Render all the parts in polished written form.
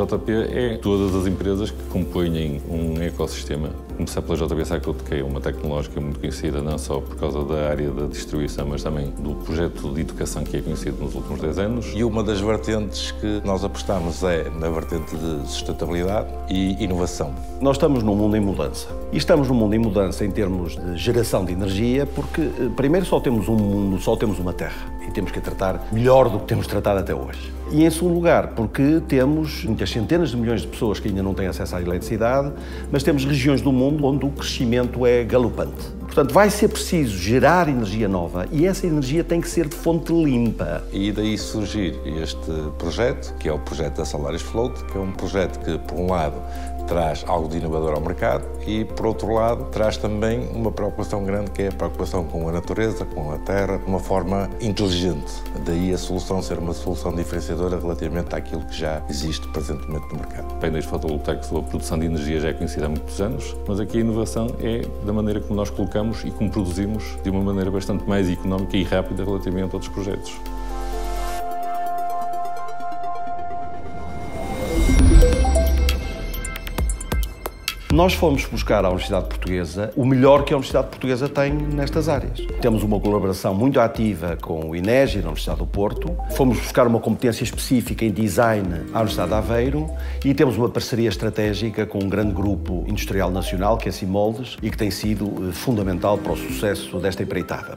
JP é todas as empresas que compõem um ecossistema. Começar pela JP Cycle, que é uma tecnológica muito conhecida não só por causa da área da distribuição, mas também do projeto de educação que é conhecido nos últimos 10 anos. E uma das vertentes que nós apostamos é na vertente de sustentabilidade e inovação. Nós estamos num mundo em mudança. E estamos num mundo em mudança em termos de geração de energia, porque primeiro só temos um mundo, só temos uma Terra. E temos que a tratar melhor do que temos tratado até hoje. E em segundo lugar, porque temos muitas centenas de milhões de pessoas que ainda não têm acesso à eletricidade, mas temos regiões do mundo onde o crescimento é galopante. Portanto, vai ser preciso gerar energia nova e essa energia tem que ser de fonte limpa. E daí surgir este projeto, que é o projeto da Solaris Float, que é um projeto que, por um lado, traz algo de inovador ao mercado e, por outro lado, traz também uma preocupação grande, que é a preocupação com a natureza, com a terra, de uma forma inteligente. Daí a solução ser uma solução diferenciadora relativamente àquilo que já existe presentemente no mercado. Painéis fotovoltaicos, a produção de energia já é conhecida há muitos anos, mas aqui a inovação é da maneira como nós colocamos e como produzimos de uma maneira bastante mais económica e rápida relativamente a outros projetos. Nós fomos buscar à Universidade Portuguesa o melhor que a Universidade Portuguesa tem nestas áreas. Temos uma colaboração muito ativa com o INEGI na Universidade do Porto. Fomos buscar uma competência específica em design à Universidade de Aveiro e temos uma parceria estratégica com um grande grupo industrial nacional, que é a Simoldes, e que tem sido fundamental para o sucesso desta empreitada.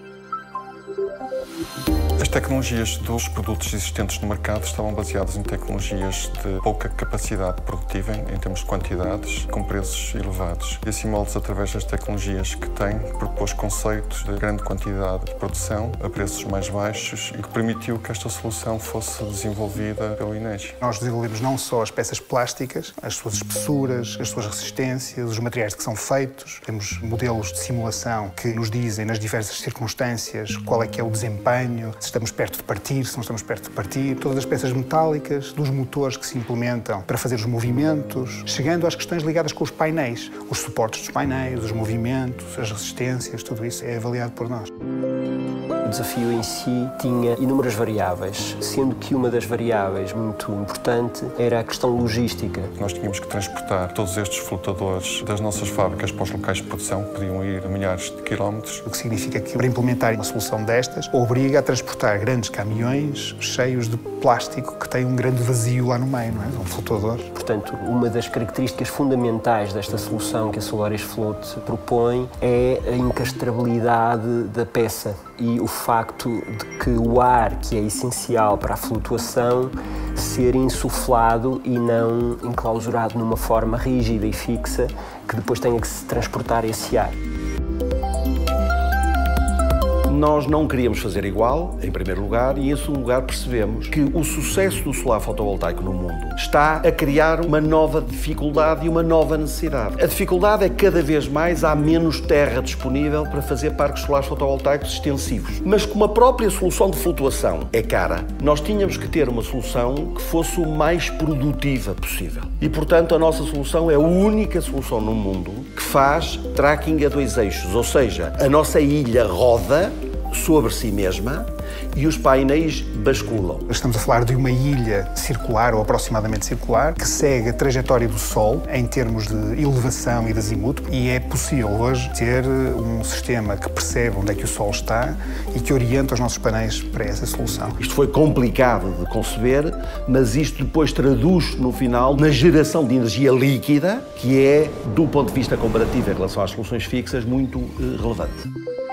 As tecnologias dos produtos existentes no mercado estavam baseadas em tecnologias de pouca capacidade produtiva em termos de quantidades, com preços elevados. E a Simoldes, através das tecnologias que tem, propôs conceitos de grande quantidade de produção a preços mais baixos e que permitiu que esta solução fosse desenvolvida pelo INEGI. Nós desenvolvemos não só as peças plásticas, as suas espessuras, as suas resistências, os materiais que são feitos. Temos modelos de simulação que nos dizem, nas diversas circunstâncias, qual é que é o desempenho, se estamos perto de partir, se não estamos perto de partir, todas as peças metálicas, dos motores que se implementam para fazer os movimentos, chegando às questões ligadas com os painéis, os suportes dos painéis, os movimentos, as resistências, tudo isso é avaliado por nós. O desafio em si tinha inúmeras variáveis, sendo que uma das variáveis muito importante era a questão logística. Nós tínhamos que transportar todos estes flutuadores das nossas fábricas para os locais de produção, que podiam ir a milhares de quilómetros. O que significa que, para implementar uma solução destas, obriga a transportar grandes caminhões cheios de plástico que tem um grande vazio lá no meio, não é? Um flutuador. Portanto, uma das características fundamentais desta solução que a Solaris Float propõe é a incastrabilidade da peça e o facto de que o ar, que é essencial para a flutuação, ser insuflado e não enclausurado numa forma rígida e fixa que depois tenha que se transportar esse ar. Nós não queríamos fazer igual, em primeiro lugar, e em segundo lugar percebemos que o sucesso do solar fotovoltaico no mundo está a criar uma nova dificuldade e uma nova necessidade. A dificuldade é que cada vez mais há menos terra disponível para fazer parques solares fotovoltaicos extensivos. Mas como a própria solução de flutuação é cara, nós tínhamos que ter uma solução que fosse o mais produtiva possível. E, portanto, a nossa solução é a única solução no mundo que faz tracking a 2 eixos, ou seja, a nossa ilha roda sobre si mesma e os painéis basculam. Estamos a falar de uma ilha circular, ou aproximadamente circular, que segue a trajetória do Sol em termos de elevação e de azimuto, e é possível hoje ter um sistema que percebe onde é que o Sol está e que orienta os nossos painéis para essa solução. Isto foi complicado de conceber, mas isto depois traduz no final na geração de energia líquida, que é, do ponto de vista comparativo em relação às soluções fixas, muito relevante.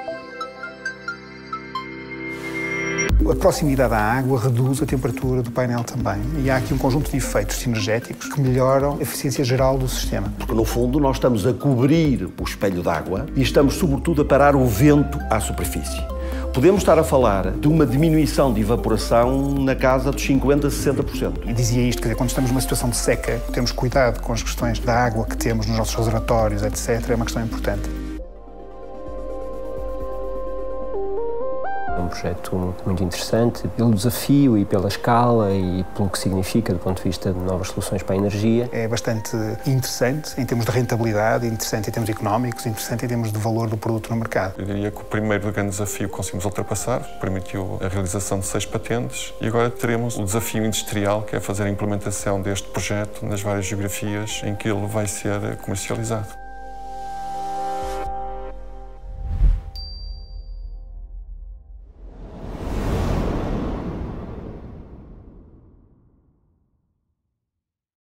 A proximidade à água reduz a temperatura do painel também. E há aqui um conjunto de efeitos sinergéticos que melhoram a eficiência geral do sistema. Porque, no fundo, nós estamos a cobrir o espelho d'água e estamos, sobretudo, a parar o vento à superfície. Podemos estar a falar de uma diminuição de evaporação na casa dos 50% a 60%. E dizia isto, quer dizer, quando estamos numa situação de seca, temos cuidado com as questões da água que temos nos nossos reservatórios, etc. É uma questão importante. um projeto muito interessante pelo desafio e pela escala e pelo que significa do ponto de vista de novas soluções para a energia. É bastante interessante em termos de rentabilidade, interessante em termos económicos, interessante em termos de valor do produto no mercado. Eu diria que o primeiro grande desafio conseguimos ultrapassar, permitiu a realização de 6 patentes e agora teremos o desafio industrial, que é fazer a implementação deste projeto nas várias geografias em que ele vai ser comercializado.